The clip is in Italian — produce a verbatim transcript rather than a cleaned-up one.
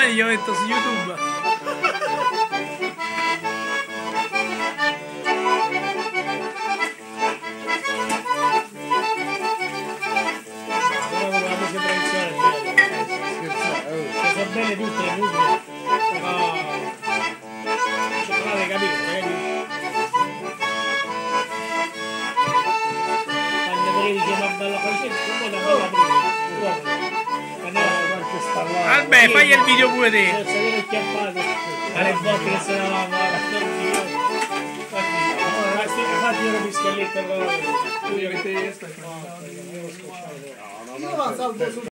domani io metto su YouTube. Sono belle tutte le musiche. No. Cioccolate, capito? Quando vedi che una bella facetta, come una bella prima. Vabbè, fai il video pure te. Se viene acchiappato, alle volte che se ne va a fare. Infatti io lo fischialletto. Tu gli avete... No, no, no.